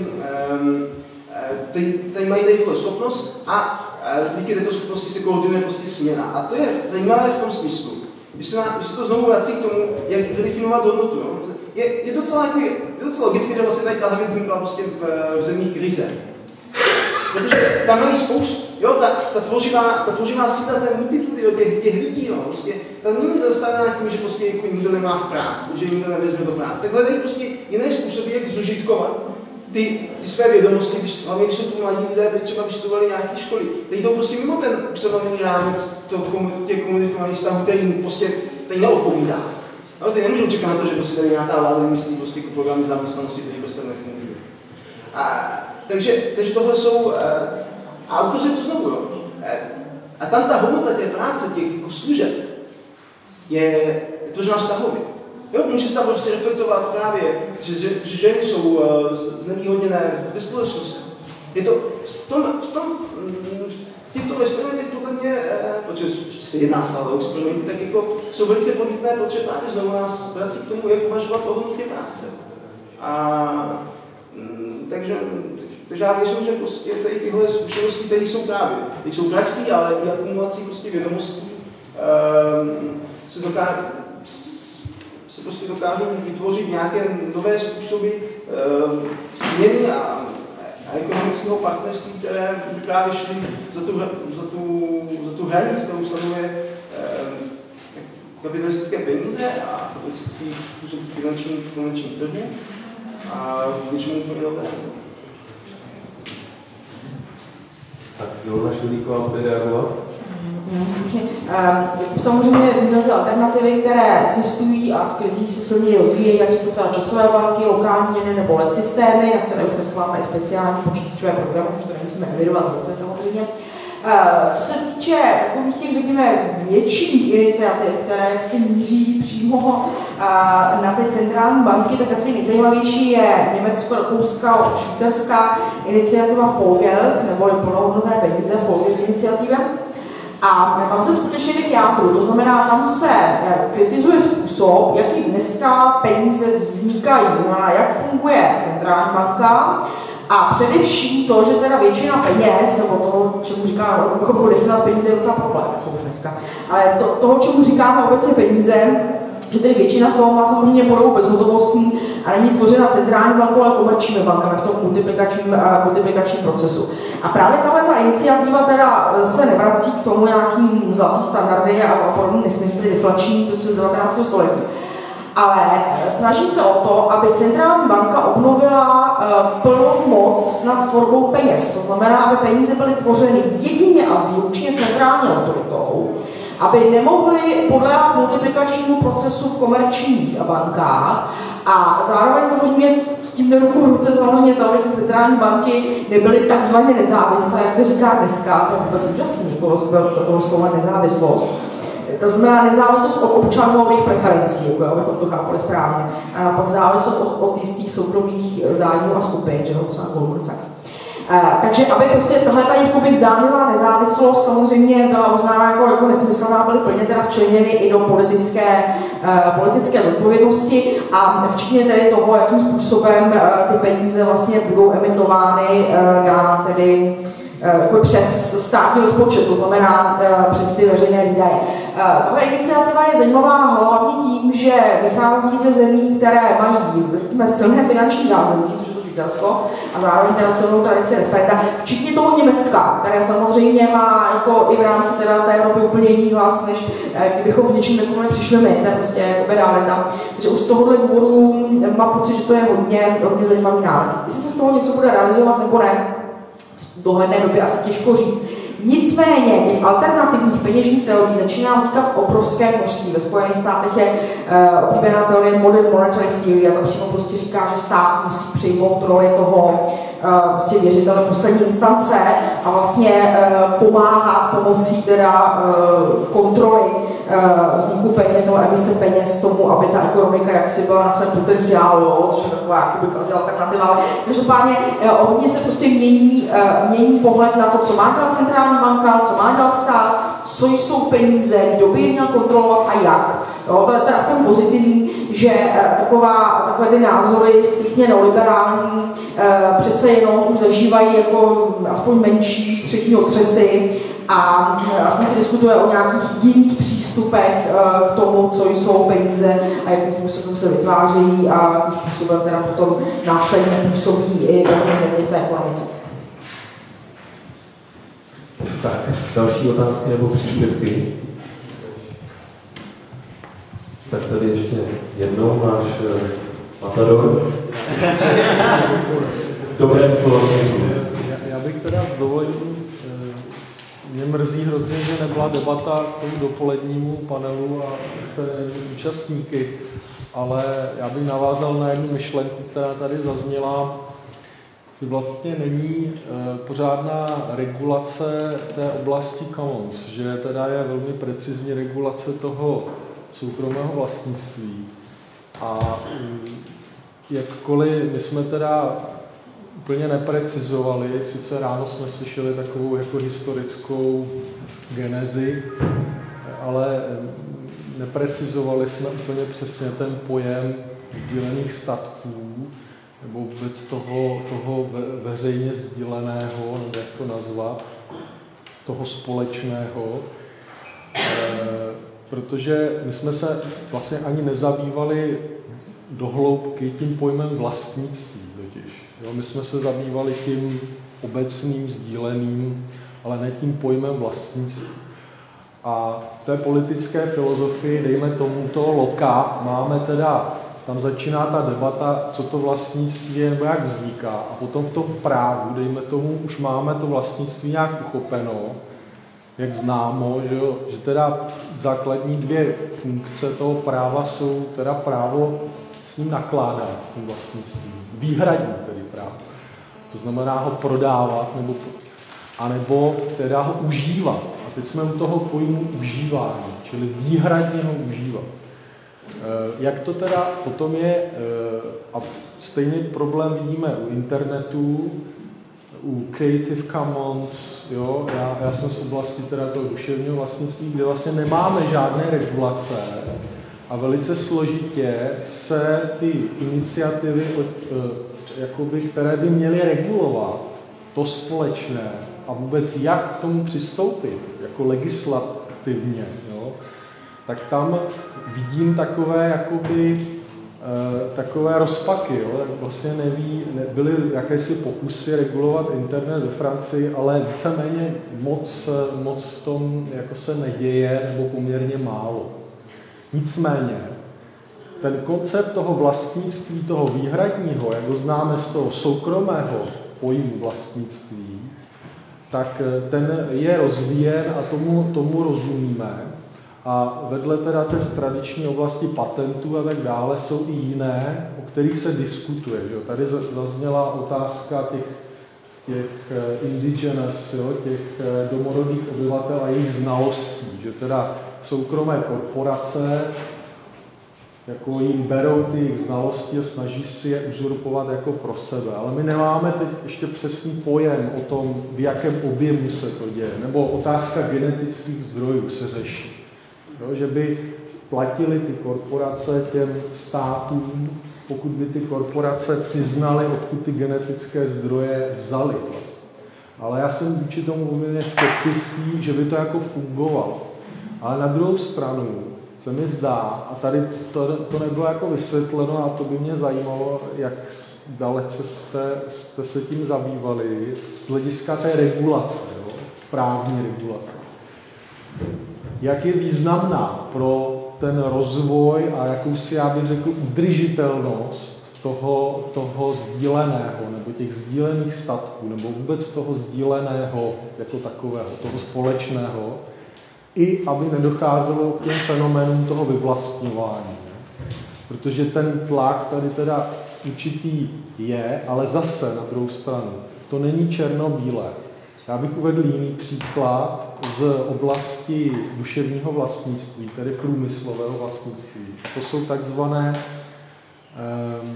který, který mají tady tuhle schopnost a díky této schopnosti se koordinuje prostě směna. A to je zajímavé v tom smyslu. Když se, na, když se to znovu vrací k tomu, jak redefinovat hodnotu, no? je, je, docela, jako, je docela logické, že vlastně tady tahle věc vznikla prostě v, v zemích krize. Protože tam mají spoustu, jo, ta, ta, tvořivá, ta tvořivá síla té multitudy, jo, těch, těch lidí, no, prostě, ta není zastavená tím, že prostě jako nikdo nemá v práci, že nikdo nevezme do práce. Tak hledají prostě jiné způsoby, jak zužitkovat ty, ty své vědomosti, když, hlavně když jsou tu mladí lidé, teď třeba vystudovali nějaké školy, teď jdou prostě mimo ten přelomený rámec těch komunikovaných vztahů, který jim prostě tady neodpovídá. No, ty nemůžou čekat na to, že prostě tady nějaká vláda myslí prostě jako programy zaměstnanosti, které prostě nefungují. A, takže, takže tohle jsou, a ukazuje to znovu, jo. A tam ta hodnota té práce, těch jako služeb, je tvořená vztahově. Jo, může se tam prostě reflektovat právě, že, že, že ženy jsou uh, znevýhodněné ve společnosti. Je to v tom, v tom v těchto experimentech podle mě, eh, protože ještě se jedná stále o experimenty, tak jako jsou velice podnětné, protože právě znovu nás vrací k tomu, jak uvažovat o hodnotě práce. A mm, takže, takže já věřím, že prostě tady tyhle zkušenosti, které jsou právě, ty jsou praxí, ale i akumulací prostě vědomostí, eh, se dokáže se prostě dokážou vytvořit nějaké nové způsoby e, směny a, a ekonomického partnerství, které by právě šly za tu, za tu, za tu hranici, kterou sleduje e, kapitalistické peníze a kapitalistický způsob finanční, finanční trhu a něčemu úplně novému. Tak Ilona Šulíková bude reagovat? Samozřejmě zmínil ty alternativy, které existují a z krizí se silně rozvíjejí, jak jsou to teda časové banky, lokální měny nebo L E D systémy, na které už dneska máme i speciální počítačové programy, které musíme evidovat v roce samozřejmě. Co se týče takových těch, řekněme, větších iniciativ, které si míří přímo na ty centrální banky, tak asi nejzajímavější je německo-rakouská švýcarská iniciativa Vollgeld, nebo plnohodnotné peníze, Vollgeld iniciativa. A tam se skutečně jde k jádru, to znamená, tam se kritizuje způsob, jaký dneska peníze vznikají, to znamená, jak funguje centrální banka a především to, že teda většina peněz, nebo toho, čemu říkáme, jako definovat peníze je docela problém, jako už dneska, ale to, toho, čemu říkáme obecně peníze, že tedy většina z toho má samozřejmě podobu bezhotovostní, a není tvořena centrální bankou, ale komerčními bankami v tom multiplikačním, multiplikačním procesu. A právě tahle iniciativa teda se nevrací k tomu nějakým zlatý standardy a podobné nesmysly deflační prostě z devatenáctého století. Ale snaží se o to, aby centrální banka obnovila uh, plnou moc nad tvorbou peněz. To znamená, aby peníze byly tvořeny jedině a výlučně centrální autoritou, aby nemohly podléhat multiplikačnímu procesu v komerčních bankách a zároveň samozřejmě s tím jde ruku v ruce samozřejmě to, aby ty centrální banky nebyly takzvaně nezávislé, jak se říká dneska, to je vůbec úžasný, toho slova nezávislost. To znamená nezávislost od občanů a jejich preferencí, jako, abychom to chápali správně. A pak závislost od, od jistých soukromých zájmů a skupin, že jo, třeba Goldman Sachs. E, takže aby prostě tahle ta jejich zdánlivá nezávislost samozřejmě byla uznána jako, jako nesmyslná, byly plně teda včleněny i do politické, e, politické zodpovědnosti a včetně tedy toho, jakým způsobem e, ty peníze vlastně budou emitovány e, na tedy jako přes státní rozpočet, to znamená přes ty veřejné výdaje. Tahle iniciativa je zajímavá hlavně tím, že vychází ze zemí, které mají silné finanční zázemí, což je to Švýcarsko, a zároveň teda silnou tradici referenda, včetně toho Německa, které samozřejmě má jako i v rámci teda té Evropy úplně jiný hlas, než kdybychom v něčím takovém přišli my, to je prostě jako realita. Takže už z tohohle důvodu mám pocit, že to je hodně, hodně zajímavý návrh. Jestli se z toho něco bude realizovat nebo ne, v dohledné době asi těžko říct. Nicméně těch alternativních peněžních teorií začíná vznikat obrovské množství. Ve Spojených státech je uh, oblíbená teorie Modern Monetary Theory a to přímo prostě říká, že stát musí přijmout roli toho uh, prostě věřitele poslední instance a vlastně uh, pomáhat pomocí teda uh, kontroly uh, vzniku peněz nebo emise peněz tomu, aby ta ekonomika jaksi byla na svém potenciálu, což je taková jakoby kvazi alternativa. Ale každopádně uh, hodně se prostě mění, uh, mění pohled na to, co má dělat centrální banka, co má dělat stát, co jsou peníze, kdo by je měl kontrolovat a jak. Jo, to, je, to je aspoň pozitivní, že taková, takové ty názory striktně neoliberální e, přece jenom už zažívají jako aspoň menší střední otřesy a aspoň se diskutuje o nějakých jiných přístupech e, k tomu, co jsou peníze a jakým způsobem se vytvářejí a jakým způsobem teda potom následně působí i v té ekonomice. Tak, další otázky nebo příspěvky? Tak tady ještě jednou náš uh, matador. V dobrém slova smyslu. Já, já bych teda s dovolením, e, mě mrzí hrozně, že nebyla debata k tomu dopolednímu panelu a účastníky, ale já bych navázal na jednu myšlenku, která tady zazněla, že vlastně není e, pořádná regulace té oblasti commons, že teda je velmi precizní regulace toho soukromého vlastnictví. A jakkoliv my jsme teda úplně neprecizovali, sice ráno jsme slyšeli takovou jako historickou genezi, ale neprecizovali jsme úplně přesně ten pojem sdílených statků, nebo vůbec toho, toho ve, veřejně sdíleného, nebo jak to nazvat, toho společného. E, protože my jsme se vlastně ani nezabývali dohloubky tím pojmem vlastnictví totiž. Jo, my jsme se zabývali tím obecným, sdíleným, ale ne tím pojmem vlastnictví. A v té politické filozofii, dejme tomuto loka, máme teda, tam začíná ta debata, co to vlastnictví je, nebo jak vzniká. A potom v tom právu, dejme tomu, už máme to vlastnictví nějak uchopeno, jak známo, že, jo, že teda základní dvě funkce toho práva jsou teda právo s ním nakládat, s tím vlastnictvím. Výhradní tedy právo. To znamená ho prodávat, nebo, anebo teda ho užívat. A teď jsme u toho pojmu užívání, čili výhradně ho užívat. Jak to teda potom je, a stejný problém vidíme u internetu, u Creative Commons, jo, já, já jsem z oblasti teda toho duševního vlastnictví, kde vlastně nemáme žádné regulace a velice složitě se ty iniciativy, jakoby, které by měly regulovat to společné a vůbec jak k tomu přistoupit, jako legislativně, jo, tak tam vidím takové jakoby takové rozpaky, jo? Tak vlastně neví, ne, byly jakési pokusy regulovat internet ve Francii, ale víceméně moc, moc v tom jako se neděje, nebo poměrně málo. Nicméně, ten koncept toho vlastnictví, toho výhradního, jak ho známe z toho soukromého pojmu vlastnictví, tak ten je rozvíjen a tomu, tomu rozumíme. A vedle teda té tradiční oblasti patentů a tak dále jsou i jiné, o kterých se diskutuje. Že? Tady zazněla otázka těch, těch indigenous, jo? Těch domorodých obyvatel a jejich znalostí, že teda soukromé korporace jako jim berou ty jejich znalosti a snaží si je uzurpovat jako pro sebe. Ale my nemáme teď ještě přesný pojem o tom, v jakém objemu se to děje. Nebo otázka genetických zdrojů se řeší. Jo, že by platily ty korporace těm státům, pokud by ty korporace přiznaly, odkud ty genetické zdroje vzaly vlastně. Ale já jsem vůči tomu poměrně skeptický, že by to jako fungovalo. Ale na druhou stranu se mi zdá, a tady to, to nebylo jako vysvětleno, a to by mě zajímalo, jak dalece jste, jste se tím zabývali, z hlediska té regulace, jo, právní regulace. Jak je významná pro ten rozvoj a jakousi, já bych řekl, udržitelnost toho, toho sdíleného, nebo těch sdílených statků, nebo vůbec toho sdíleného jako takového, toho společného, i aby nedocházelo k těm fenoménům toho vyvlastňování. Protože ten tlak tady teda určitý je, ale zase na druhou stranu, to není černobílé. Já bych uvedl jiný příklad z oblasti duševního vlastnictví, tedy průmyslového vlastnictví. To jsou takzvané um,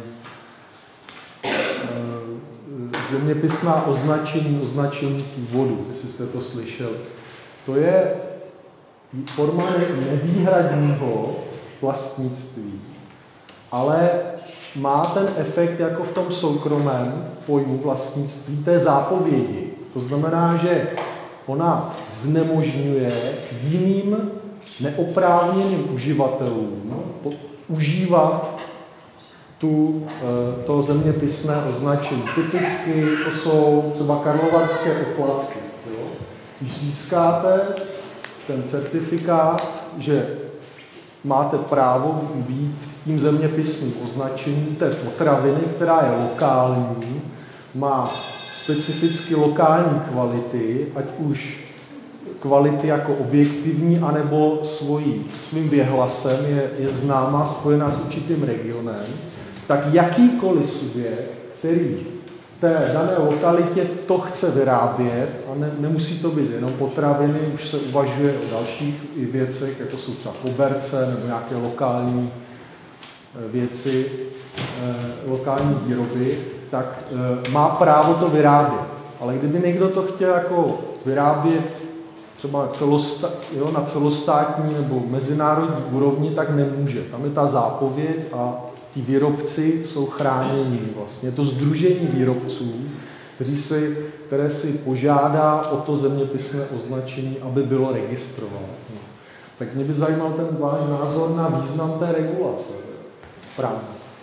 um, zeměpisná označení, označení původu, jestli jste to slyšeli. To je forma nevýhradního vlastnictví, ale má ten efekt jako v tom soukromém pojmu vlastnictví té zápovědi. To znamená, že ona znemožňuje jiným neoprávněným uživatelům užívat tu, to zeměpisné označení. Typicky to jsou třeba karlovarské oplatky. Jo? Když získáte ten certifikát, že máte právo být tím zeměpisným označením té potraviny, která je lokální, má specificky lokální kvality, ať už kvality jako objektivní, anebo svojí, svým věhlasem je, je známá, spojená s určitým regionem, tak jakýkoliv subjekt, který v té dané lokalitě to chce vyrábět, a ne, nemusí to být jenom potraviny, už se uvažuje o dalších i věcech, jako jsou třeba koberce nebo nějaké lokální věci, lokální výroby, tak má právo to vyrábět. Ale kdyby někdo to chtěl jako vyrábět třeba celosta, jo, na celostátní nebo mezinárodní úrovni, tak nemůže. Tam je ta zápověď a ti výrobci jsou chráněni. Vlastně je to sdružení výrobců, kteří si, které si požádá o to zeměpisné označení, aby bylo registrováno. Tak mě by zajímal ten váš názor na význam té regulace. Právě.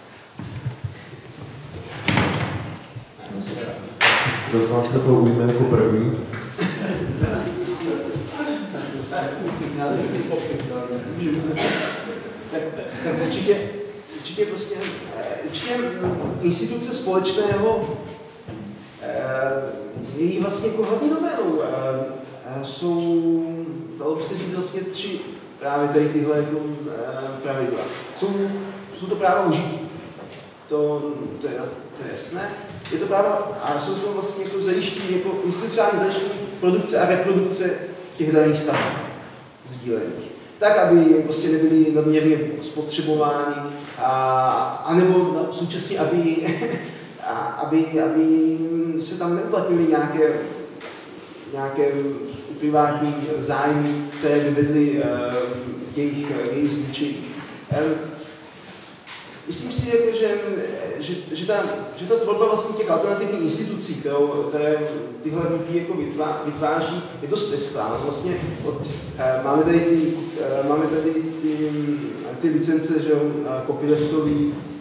Kdo z vás se to ujme jako první? Tak, tak určitě, určitě prostě, určitě instituce společného je jí vlastně jako hlavní doménou. Jsou, dalo by se říct, vlastně tři právě tady tyhle jako pravidla. Jsou, jsou to práva užití. To, to, je, to je jasné. Je to práva, a jsou to vlastně jako zajištění, jako institucionální zajištění produkce a reprodukce těch daných stavů sdílených. Tak, aby prostě nebyly nadměrně spotřebovány, a, anebo no, současně, aby, a, aby, aby se tam neuplatnily nějaké, nějaké privátní zájmy, které by vedly uh, jejich, jejich zničení. Um, Myslím si, jako, že, že, že, ta, že ta tvorba vlastně těch alternativních institucí, kterou, které tyhle hnutí jako vytváří, je dost pestrá. Vlastně od, eh, máme tady ty, eh, máme tady ty, ty licence, že copyleftový,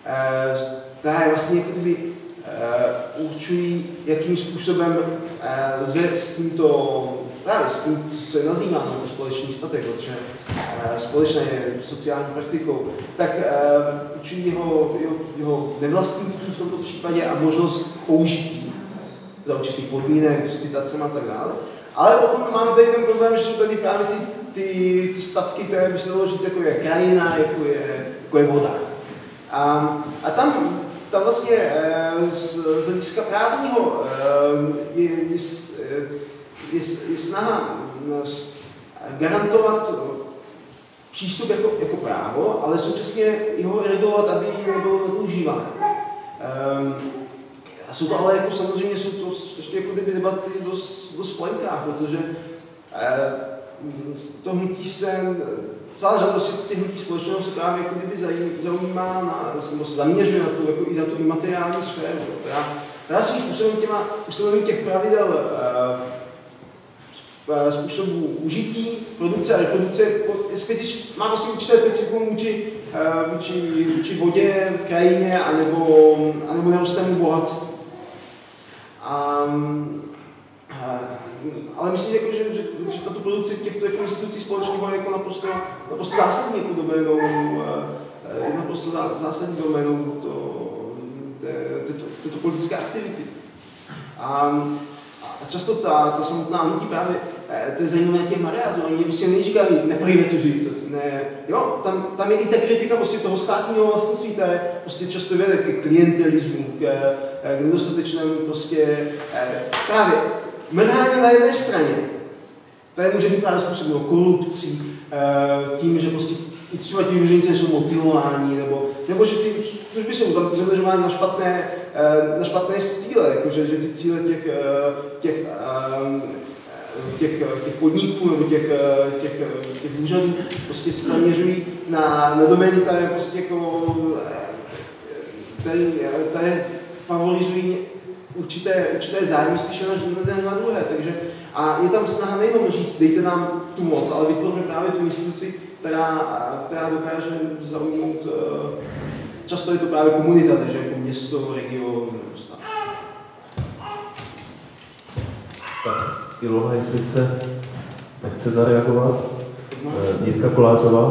které vlastně kdyby určují, jakým způsobem lze s tímto, právě s tím, co se nazývá jako společný statek, protože společné sociální praktikou, tak určují jeho, jeho, jeho nevlastnictví v tomto případě a možnost použití za určitých podmínek, s citacemi a tak dále. Ale potom máme tady ten problém, že jsou tady právě ty, ty, ty statky, které by se dalo říct, jako je krajina, jako je, jako je voda. A, a tam, tam vlastně z, z hlediska právního je, je, je, je snaha garantovat přístup jako, jako právo, ale současně jeho regulovat, aby nebylo nadužívané. A jsou to ale jako samozřejmě jsou to ještě jako kdyby debaty dost, dost v plenkách, protože to hnutí se, celá řada těch hnutí společného se právě jako kdyby zaujímá, na, nebo se zaměřuje na tu, jako i na tu imateriální sféru, která, která svým způsobem těma ustanovením těch pravidel způsobu užití, produkce a reprodukce specif, má vlastně určité specifikum vůči, vůči, vůči vodě, krajině anebo, anebo nerostnému bohatství. A, a, ale myslím, jako, že, že, že tato produkce těchto jako institucí společných je jako naprosto, naprosto zásadní jako doménou, je naprosto zásadní doménou této politické aktivity. A, a často ta, ta samotná hnutí právě, to je zajímavé těch Mariázů, oni prostě neříkají neprivatizují to, ne, jo, tam, tam je i ta kritika prostě toho státního vlastnictví, které prostě často vede ke klientelismu, k, k nedostatečnému prostě právě mrhání na jedné straně, které může být právě způsobeno korupcí, tím, že prostě i třeba ti úředníci jsou motivováni, nebo, nebo že ty služby jsou zaměřovány na špatné, na špatné cíle, jakože že ty cíle těch, těch, těch, těch podniků nebo těch, těch, těch úřadů prostě se zaměřují na, na domény, které prostě jako, které, které favorizují určité, určité zájmy spíše než na druhé, takže a je tam snaha nejenom říct, dejte nám tu moc, ale vytvoříme právě tu instituci, která, která dokáže zaujmout, často je to právě komunita, takže jako město, region, stát. Tak, Ilona, jestli chce, nechce zareagovat. Jitka Kolářová.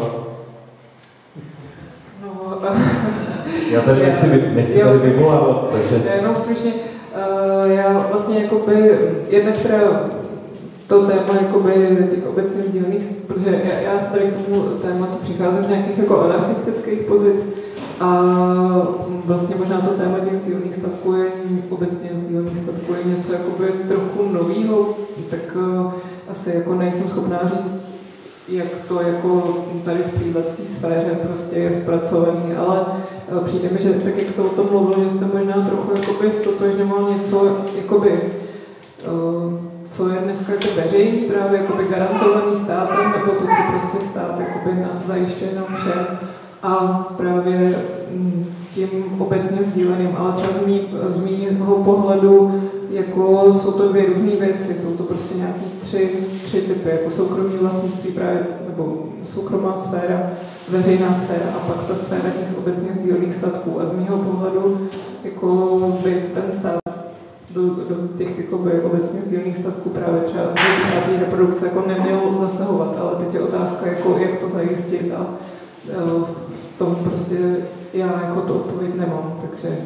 No, já tady nechci, nechci tady vyvolávat, takže... Jenom stručně, já vlastně jakoby, jednak teda to téma jakoby těch obecně sdílených, protože já, já se tady k tomu tématu přicházím z nějakých jako anarchistických pozic a vlastně možná to téma těch sdílených statků je, obecně sdílených statků je něco jakoby trochu novýho, tak uh, asi jako nejsem schopná říct, jak to jako tady v této sféře prostě je zpracovaný, ale uh, přijde mi, že tak jak jste o tom mluvil, že jste možná trochu jakoby stotožňoval něco jakoby uh, co je dneska jako veřejný, právě jakoby garantovaný státem, nebo to, co prostě stát jakoby na, zajišťuje nám všem a právě tím obecně sdíleným, ale třeba z, mý, z mýho pohledu jako jsou to dvě různé věci, jsou to prostě nějaký tři, tři typy, jako soukromí vlastnictví právě, nebo soukromá sféra, veřejná sféra a pak ta sféra těch obecně sdílených statků a z mýho pohledu jako by ten stát Do, do těch jakoby, obecně sdílených statků právě třeba do té reprodukce jako neměl zasahovat, ale teď je otázka, jako, jak to zajistit a uh, v tom prostě já jako to odpověď nemám, takže...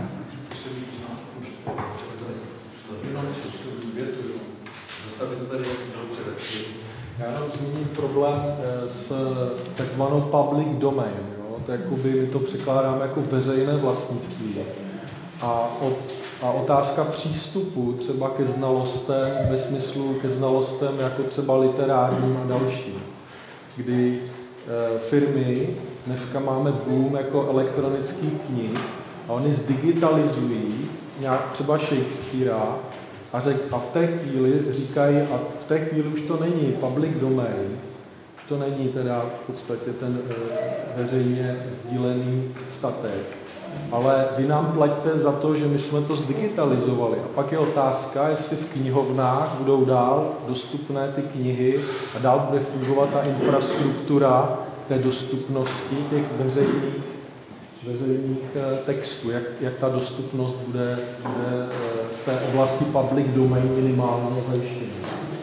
Já jenom zmíním problém s takzvanou public domain, jo? To jakoby my to překládáme jako veřejné vlastnictví. A, od, a otázka přístupu třeba ke znalostem, ve smyslu ke znalostem jako třeba literárním a dalším, kdy e, firmy, dneska máme boom jako elektronických knih a oni zdigitalizují nějak třeba Shakespearea a, řek, a v té chvíli říkají, a v té chvíli už to není public domain, už to není teda v podstatě ten e, veřejně sdílený statek, ale vy nám platíte za to, že my jsme to zdigitalizovali. A pak je otázka, jestli v knihovnách budou dál dostupné ty knihy a dál bude fungovat ta infrastruktura té dostupnosti těch veřejných veřejných textů, jak, jak ta dostupnost bude, bude z té oblasti public domain minimálně zajištěna.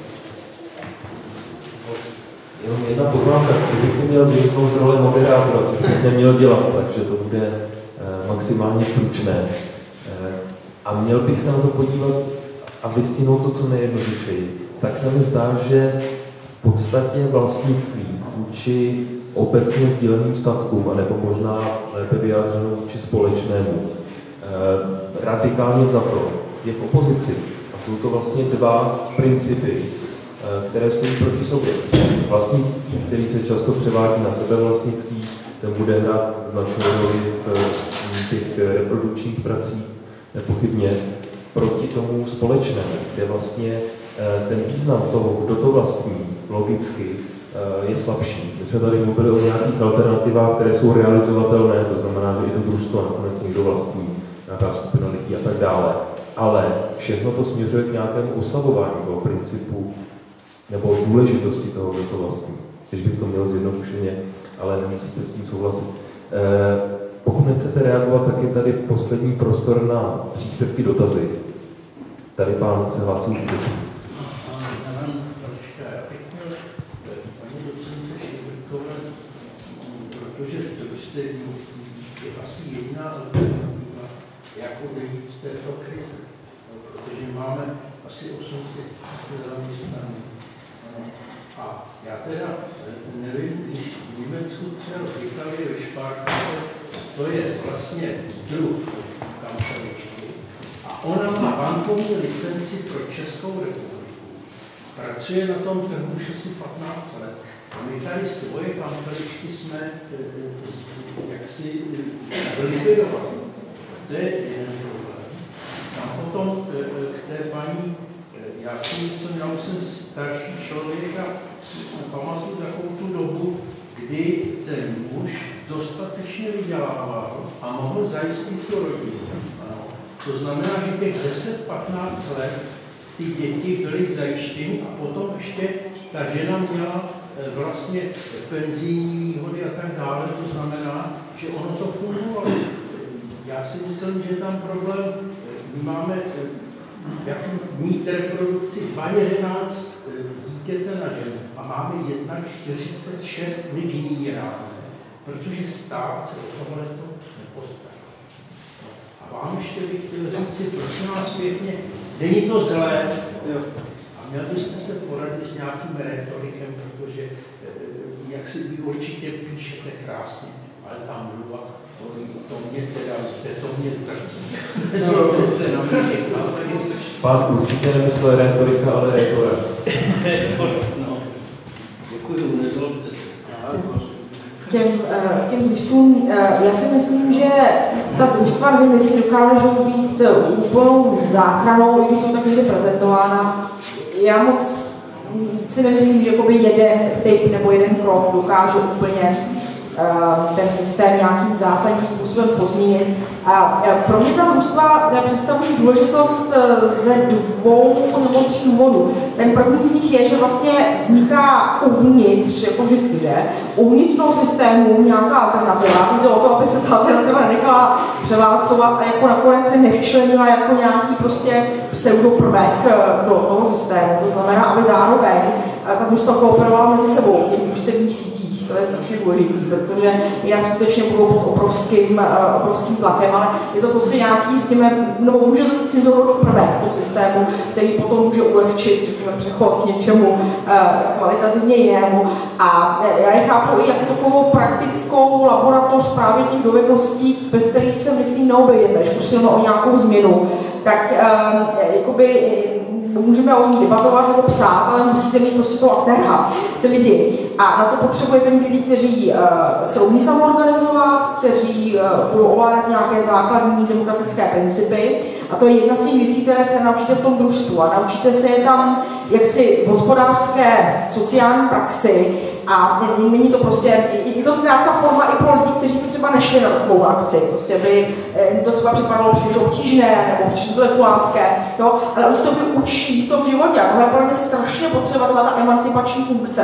Jenom jedna poznámka, kdybych si měl vyjít z role moderátora, což bych neměl dělat, takže to bude maximálně stručné. A měl bych se na to podívat a vystihnout to, co nejjednodušeji. Tak se mi zdá, že v podstatě vlastnictví vůči obecně sdíleným statkům, anebo možná lépe vyjádřeno vůči společnému, radikálně za to je v opozici. A jsou to vlastně dva principy, které stojí proti sobě. Vlastnictví, který se často převádí na sebevlastnictví, ten bude hrát značnou roli v těch reprodukčních pracích, nepochybně, proti tomu společnému, kde vlastně ten význam toho, kdo to vlastní, logicky je slabší. My jsme tady mluvili o nějakých alternativách, které jsou realizovatelné, to znamená, že i to družstvo nakonec někdo vlastní, nějaká skupina lidí a tak dále. Ale všechno to směřuje k nějakému oslavování toho principu nebo důležitosti toho, kdo to vlastní. Když bych to měl zjednodušeně, ale nemusíte s tím souhlasit. Eh, pokud nechcete reagovat, tak je tady poslední prostor na příspěvky, dotazy. Tady pán se hlásí už předtím. Protože družstevnictví je asi jediná alternativa, jak odejít z této krize. Protože máme asi osm set tisíc zaměstnaných. A já teda nevím, když v Německu třeba říkali ve Špárce, to je vlastně druh kampeličky a ona má bankovní licenci pro Českou republiku. Pracuje na tom trhu už asi patnáct let. A my tady svoje kampeličky jsme jaksi likvidovali. To je jeden problém. A potom k té paní, já si myslím, já už jsem starší člověk a pamatuju takovou tu dobu, kdy ten muž dostatečně vydělával a mohl zajistit tu rodinu. Ano. To znamená, že těch deset patnáct let ty děti byly zajištěny a potom ještě ta žena měla vlastně penzijní výhody a tak dále. To znamená, že ono to fungovalo. Já si myslím, že tam problém, my máme jak mít reprodukci dva jedenáct dítěte na ženu a máme jedna čtyřicet šest lidí ráze, protože stát se o tohle to nepostará. A vám ještě bych chtěl říct, prosím vás pěkně, není to zlé, a měl byste se poradit s nějakým retorikem, protože jak si vy určitě píšete krásně, ale ta mluva, to mě teda, to mě trpí. Pán určitě nemyslel retorika, ale retora. No, děkuju, nezlobte se. Těm, těm družstvům, já si myslím, že ta družstva, nevím, jestli dokážou být úplnou záchranou, když jsou tak někdy prezentována. Já moc si nemyslím, že jakoby jeden typ nebo jeden krok dokáže úplně ten systém nějakým zásadním způsobem pozměnit. A pro mě ta družstva představují důležitost ze dvou nebo tří důvodů. Ten první z nich je, že vlastně vzniká uvnitř, jako vždycky, že? Uvnitř toho systému nějaká alternativa. Jde o to, aby se ta alternativa nenechala převálcovat a jako nakonec se nevčlenila jako nějaký prostě pseudoprvek do toho systému. To znamená, aby zároveň ta družstva kooperovala mezi sebou v těch družstevních sítích. To je strašně důležitý, protože jinak skutečně budou pod obrovským, obrovským tlakem, ale je to prostě nějaký, řekněme, no, může to být cizorodý prvek v tom systému, který potom může ulehčit, řekněme, přechod k něčemu kvalitativně jinému. A já je chápu i jako takovou praktickou laboratoř právě těch dovedností, bez kterých se, myslím, neobejdeme, když usilujeme o nějakou změnu. Tak jakoby můžeme o ní debatovat nebo psát, ale musíte mít prostě toho aktéra, ty lidi. A na to potřebujete mít lidi, kteří uh, se umí samoorganizovat, kteří uh, budou ovládat nějaké základní demokratické principy. A to je jedna z těch věcí, které se naučíte v tom družstvu. A naučíte se je tam jaksi v hospodářské sociální praxi. A není to prostě, je to zkrátka forma i pro lidi, kteří by třeba nešli na takovou akci. Prostě by to třeba připadalo příliš obtížné nebo příliš intelektuálské, no, ale oni se to by učí v tom životě. A to je pro mě strašně potřeba ta emancipační funkce,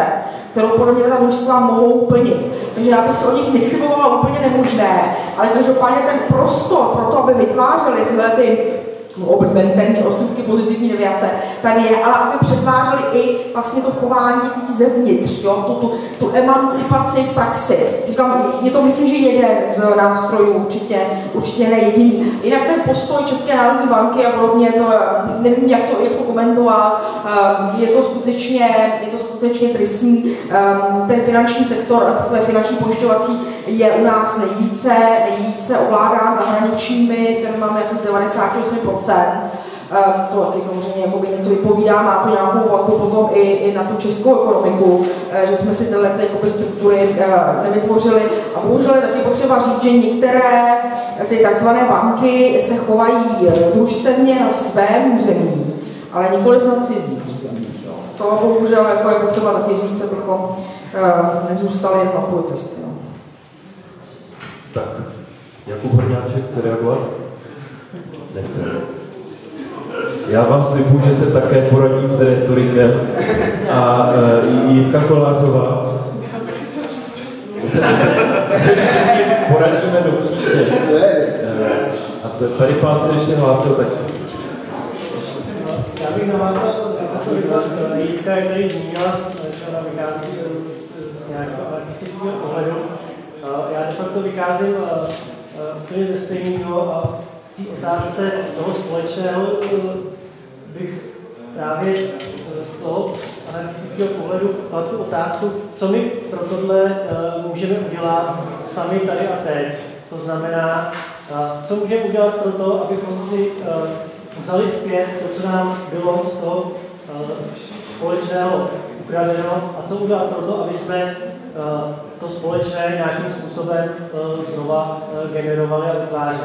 kterou podle mě ta družstva mohou plnit. Takže já bych se od nich neslibovala úplně nemožné, ale každopádně ten prostor pro to, aby vytvářeli tyhle ty oblíbený termín ostudky pozitivní deviace, tady je, ale aby přetvářeli i vlastně to chování lidí zevnitř, jo? Tu, tu, tu emancipaci v praxi. Říkám, je to myslím, že jeden z nástrojů, určitě, určitě ne jediný. Jinak ten postoj České národní banky a podobně, to nevím, jak to, jak to komentovat, je to skutečně, je to skutečně tristní. Ten finanční sektor, finanční pojišťovací, je u nás nejvíce, nejvíce ovládán zahraničními firmami, asi z devadesát osm procent. To taky samozřejmě jako by něco vypovídá, má to nějakou vazbu potom i, i na tu českou ekonomiku, že jsme si tyhle ty struktury nevytvořili. A bohužel je taky potřeba říct, že některé ty takzvané banky se chovají družstevně na svém území, ale nikoliv na cizích územích. To bohužel jako je potřeba taky říct, abychom nezůstali jen na půl cesty. No. Tak, Jakub Horňáček chce reagovat? Nechce. Já vám slibuju, že se také poradím s retorikem a uh, Jitka Kolářová se poradíme do příště. Uh, a tady pán se ještě hlásil taky. Já bych navázal na to, co říkala Jitka, jak tady zmínila, že ona vychází z, z nějakého anarchistického pohledu. Já de facto vycházím úplně ze stejného a v té otázce toho společného bych právě z toho anarchistického pohledu dal tu otázku, co my pro tohle můžeme udělat sami tady a teď. To znamená, co můžeme udělat pro to, abychom si vzali zpět to, co nám bylo z toho společného ukradeno a co udělat pro to, aby jsme to společné nějakým způsobem znova generovali a vytvářeli.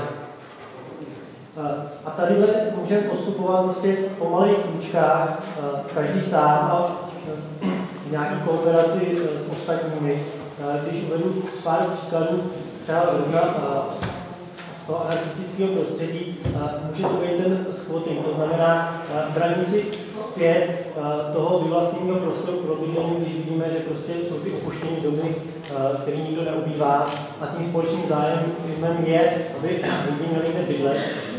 A tadyhle můžeme postupovat prostě po malých kůčkách, každý sám a v nějaké kooperaci s ostatními. Když uvedu pár příkladů, třeba zrovna z toho anarchistického prostředí, může to být ten squatting, to znamená braní si zpět toho vyvlastněného prostoru pro bydlení, když vidíme, že prostě jsou ty opuštění domy, který nikdo neubývá a tím společným zájemem je, aby lidi měli kde bydlet.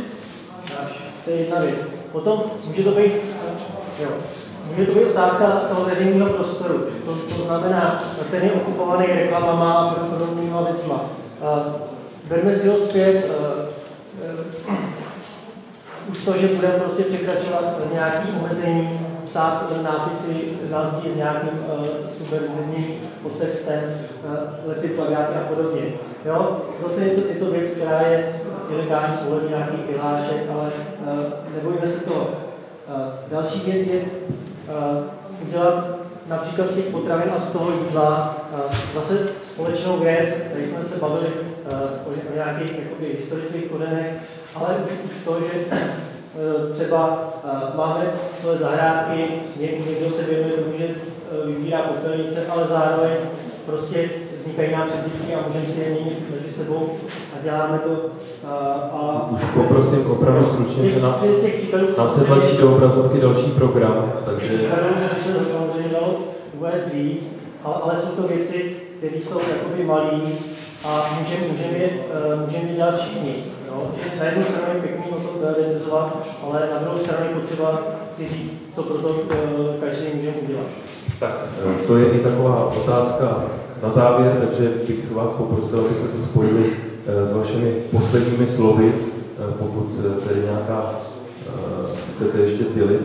To je jedna věc. Potom může to být, jo, může to být otázka toho veřejného prostoru. To, to znamená, ten je okupovaný reklamama a podobnýma věcma. Berme si ho zpět, uh, uh, už to, že budeme prostě překračovat nějaké omezení, psát nápisy na zdi s nějakým uh, subverzivním podtextem, uh, lepit plagáty a podobně. Jo? Zase je to, je to věc, která je ilegální z pohledu nějakých vyhlášek, ale uh, nebojíme se toho. Uh, další věc je uh, udělat například z těch potravin a z toho jídla zase společnou věc, tady jsme se bavili o nějakých jakoby, historických kořenech, ale už, už to, že třeba máme své zahrádky, někdo se věnuje tomu, že vybírá popelnice, ale zároveň prostě vznikají nám předbytky a můžeme si je měnit mezi sebou a děláme to. A už poprosím opravdu stručně, že nám, nám se tlačí do obrazovky další program, takže... se samozřejmě dalo uvést víc, ale, ale jsou to věci, které jsou jakoby malý a můžeme můžem je, můžem je dělat všichni. No? Na jednu stranu je pěkný o tom teoretizovat, ale na druhou stranu je potřeba si říct, co pro to každý můžeme udělat. Tak, to je i taková otázka na závěr, takže bych vás poprosil, abyste to spojili s vašimi posledními slovy, pokud tedy nějaká chcete ještě sdělit.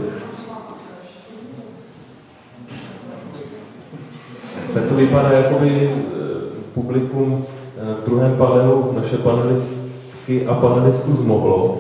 Tak to vypadá, jako by publikum v druhém panelu naše panelistky a panelistů zmohlo.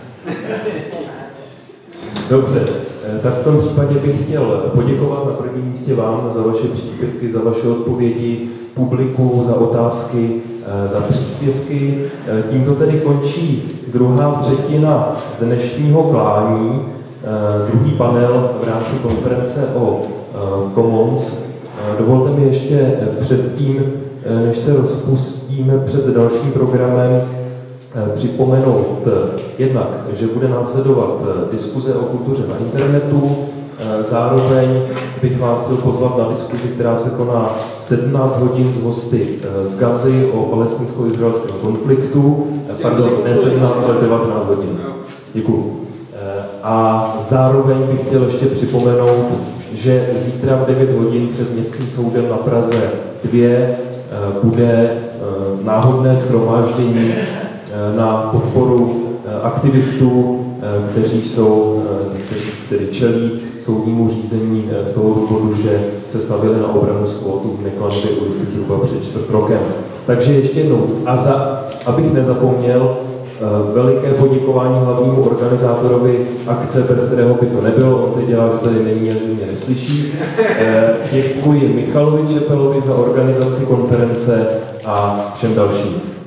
Dobře, tak v tom případě bych chtěl poděkovat na prvním místě vám za vaše příspěvky, za vaše odpovědi, publiku, za otázky, za příspěvky. Tímto tedy končí druhá třetina dnešního klání, druhý panel v rámci konference o Commons. Dovolte mi ještě předtím, než se rozpustíme před dalším programem, připomenout jednak, že bude následovat diskuze o kultuře na internetu Zároveň bych vás chtěl pozvat na diskuzi, která se koná v sedmnáct hodin s hosty z Gazy o palestinsko-izraelském konfliktu. Pardon, ne sedmnáct, ale devatenáct hodin. Děkuju. A zároveň bych chtěl ještě připomenout, že zítra v devět hodin před Městským soudem na Praze dva bude náhodné shromáždění na podporu aktivistů, kteří jsou, kteří tedy čelí soudnímu řízení z toho důvodu, že se stavili na obranu skvotu v Neklanově ulici zhruba před čtvrt rokem. Takže ještě jednou, a za, abych nezapomněl, veliké poděkování hlavnímu organizátorovi akce, bez kterého by to nebylo, on teď dělá, že tady není a že mě neslyší. Děkuji Michalovi Čepelovi za organizaci konference a všem dalším.